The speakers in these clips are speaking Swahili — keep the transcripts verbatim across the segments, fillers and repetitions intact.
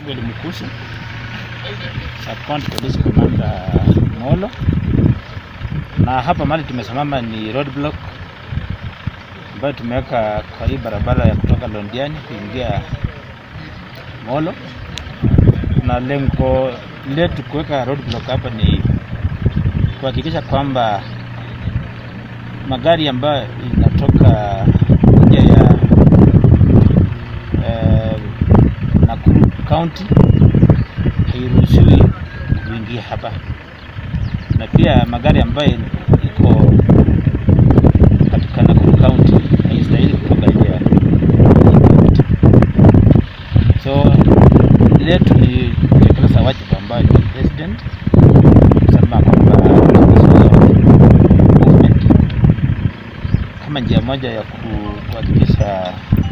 Maxwell Mukusu, Sub-County Police Commander Molo. Na hapa mali tumesimama ni roadblock ambayo tumeweka kwa hii barabara ya kutoka Londiani kuingia Molo. Na lengo letu kuweka roadblock hapa ni kuhakikisha kwamba magari ambayo inatoka nje ya eh, Nakuru County hairuhusiwi kuingia hapa, na pia magari ambayo iko katika Nakuru County haistahili kutoka nje ya county. So letu ni kutekeleza wajibu ambayo ni president kusema kwamba movement kama njia moja ya kuhakikisha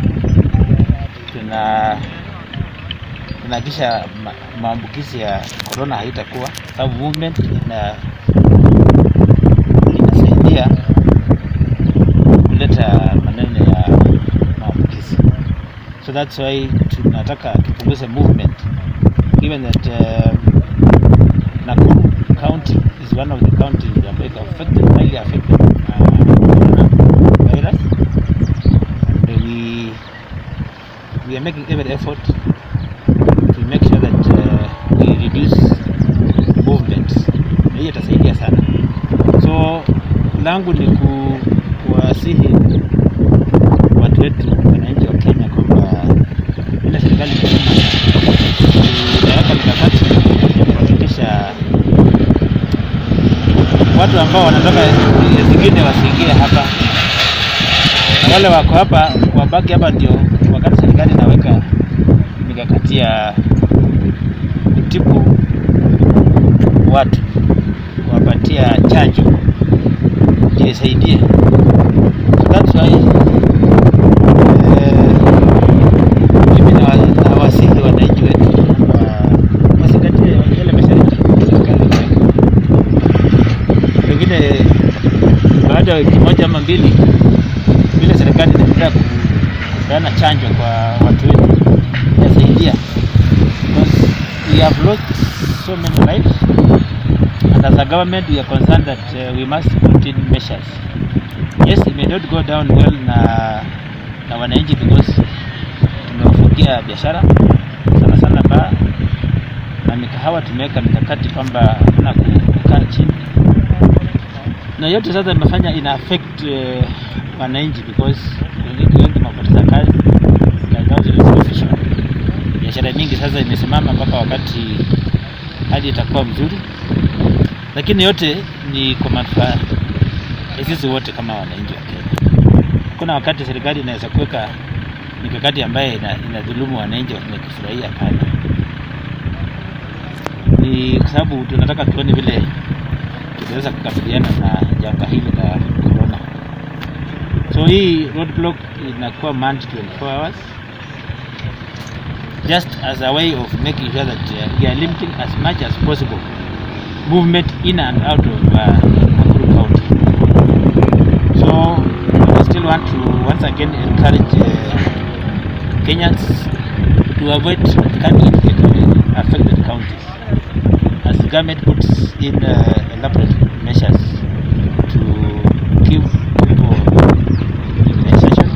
tuna tunahakikisha ma, maambukizi ya corona haitakuwa, sababu movement ina inasaidia kuleta maneno ya maambukizi. So that's why tunataka tupunguze movement, given that uh, Nakuru County is one of the counties that are affected, highly affected uh, virus. And we we are making every effort to make sure that uh, we reduce movements. Na hiyo itasaidia sana. So langu ni ku, kuwasihi watu wetu wananchi wa Kenya kwamba ile serikali inaweka mikakati kuhakikisha watu ambao wanatoka zingine wasiingie hapa, na wale wako hapa wabaki hapa, ndio wakati serikali inaweka mikakati ya kutibu watu, kuwapatia chanjo ili isaidie. So that's why mimi na nawasihi wananchi wetu wazingatie yale masharti serikali. Pengine baada ya wiki moja ama mbili vile serikali inaendelea kupeana chanjo kwa watu wetu itasaidia, because we have lost so many lives, and as a government we are concerned that uh, we must put in measures. Yes, it may not go down well na na wananchi, because tumewafungia biashara sana sana ba na mikahawa, tumeweka mikakati kwamba hakuna kukaa chini, na yote sasa imefanya ina affect uh, wananchi, because wengi wengi wamepoteza kazi na zao official. Biashara nyingi sasa imesimama mpaka wakati hali itakuwa mzuri, lakini yote ni kwa manufaa ya sisi wote kama wananchi wa Kenya. Kuna wakati serikali inaweza kuweka mikakati ambaye inadhulumu wananchi wakifurahia pale, ni kwa sababu tunataka tuone vile tunaweza kukabiliana na janga hili la corona. So hii roadblock inakuwa manned twenty-four hours, just as a way of making sure that uh, we are limiting as much as possible movement in and out of uh, Nakuru County. So we still want to once again encourage uh, Kenyans to avoid coming into affected counties, as the government puts in uh, elaborate measures to give people immunization.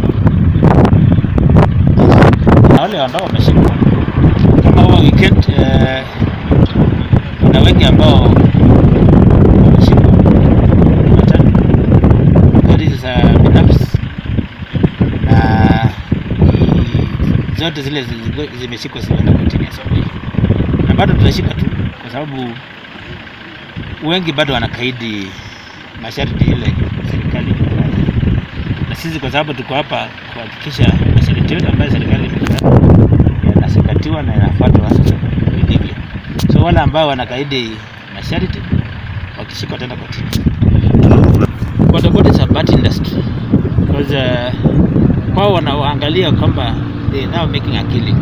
Na wale ambao wameshikwa kama huwa weekend, uh, kuna wengi ambao wameshikwa matatu gari za binafsi, na zote zile zimeshikwa zinaenda kotini asubuhi, na bado tutashika tu kwa sababu wengi bado wanakaidi masharti ile serikali, na sisi kwa sababu tuko hapa kuhakikisha masharti yote ambayo serikali imeweka yanazingatiwa na yanafuatwa vilivyo. So wale ambao wanakaidi masharti wakishikwa tena kotini. What about the bad industry? Because uh, wao wanaangalia kwamba they now making a killing,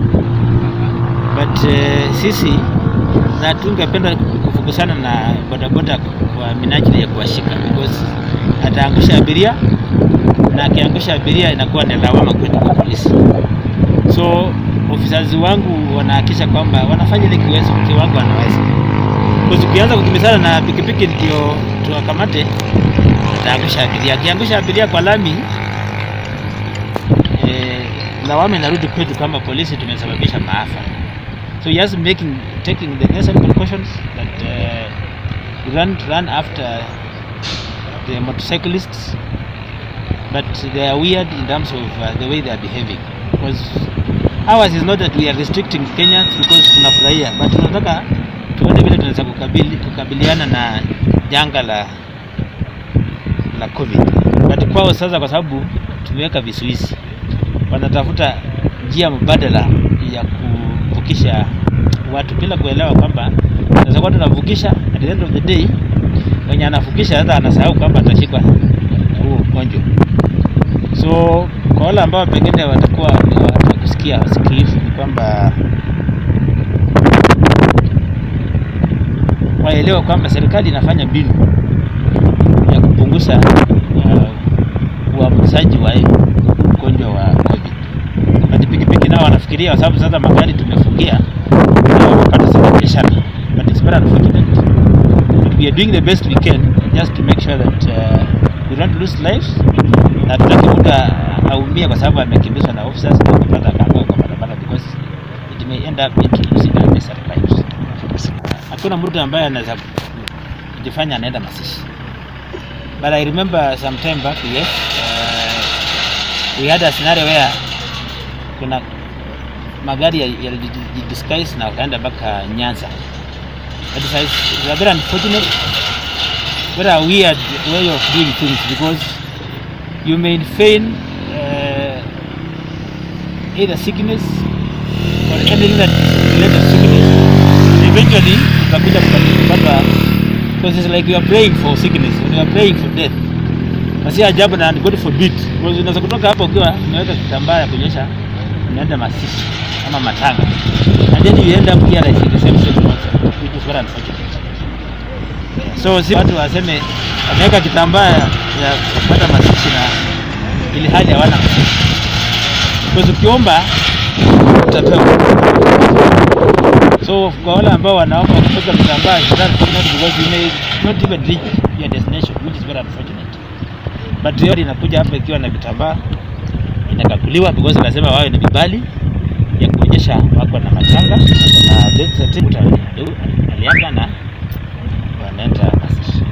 but uh, sisi na tungependa kufocusana na bodaboda kwa minajili ya kuwashika, because ataangusha abiria, na akiangusha abiria inakuwa ni lawama kwetu kwa polisi. So officers wangu wanahakisha kwamba wanafanya ile kiwezo kiwango wanaweza. Kwa sababu ukianza kukimbizana na pikipiki ndio tuwakamate, ataangusha abiria. Akiangusha abiria kwa lami, eh, lawama inarudi kwetu kama polisi tumesababisha maafa. So yes, making taking the necessary precautions that uh, run run after the motorcyclists, but they are weird in terms of uh, the way they are behaving. Because ours is not that we are restricting Kenyans because tunafurahia, but tunataka tuone vile tunaweza kukabili kukabiliana na janga la la COVID. But kwao sasa, kwa sababu tumeweka vizuizi, wanatafuta njia mbadala ya kuvukisha watu bila kuelewa kwamba sasa kwa tunavukisha, at the end of the day wenye anavukisha hata anasahau kwamba atashikwa na huo ugonjwa. So kwa wale ambao pengine watakuwa watakusikia wasikivu ni kwamba waelewa kwamba serikali inafanya mbinu ya kupunguza uambukizaji wa ugonjwa wa COVID. But pikipiki nao wanafikiria, kwa sababu sasa magari tumefungia na wapata sana biashara. But it's very unfortunate. But we are doing the best we can just to make sure that uh, we don't lose lives, na tutakimuta aumia kwa sababu amekimbizwa na officers na kupata kanga kwa barabara, because it may end up introducing unnecessary lives. Hakuna mtu ambaye anaweza kujifanya anaenda mazishi. But I remember some time back, yes, uh, we had a scenario where kuna magari yalijidisguise na wakaenda mpaka Nyanza. That is a very unfortunate, very weird way of doing things, because you may feign uh, either sickness or anything that is related to sickness. Eventually, utakuja kupata, because it's like you are praying for sickness, when you are praying for death. Basi ajabu, na God forbid, because unaweza kutoka hapo ukiwa umeweka kitambaa ya kuonyesha unaenda mazishi ama matanga, and then you end up here like the same same concept, which is very unfortunate. So si watu waseme wameweka kitambaa ya kupata mazishi na ili hali hawana mazishi, because ukiomba utapewa. So kwa wale ambao wanaomba kutoka kitambaa, it's very unfortunate because you may not even reach your destination, which is very unfortunate. But theory inakuja hapa ikiwa na vitambaa, inakakuliwa because lazima wawe na vibali ya kuonyesha wako na matanga na death certificate aliaga na wanaenda mazishi.